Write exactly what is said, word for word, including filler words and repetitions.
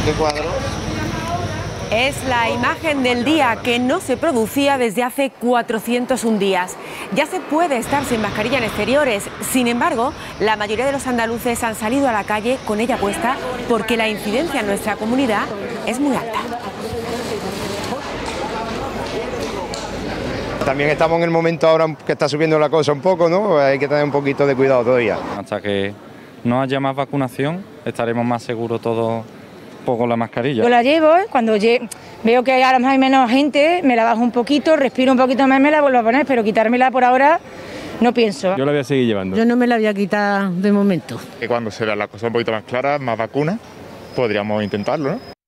¿Qué cuadro? Es la imagen del día que no se producía desde hace cuatrocientos un días. Ya se puede estar sin mascarilla en exteriores. Sin embargo, la mayoría de los andaluces han salido a la calle con ella puesta porque la incidencia en nuestra comunidad es muy alta. También estamos en el momento ahora que está subiendo la cosa un poco, ¿no? Hay que tener un poquito de cuidado todavía. Hasta que no haya más vacunación, estaremos más seguros todos con la mascarilla. Yo la llevo, cuando veo que ahora hay menos gente, me la bajo un poquito, respiro un poquito más y me la vuelvo a poner, pero quitármela por ahora no pienso. Yo la voy a seguir llevando. Yo no me la voy a quitar de momento. Que cuando sea la cosa un poquito más clara, más vacunas, podríamos intentarlo, ¿no?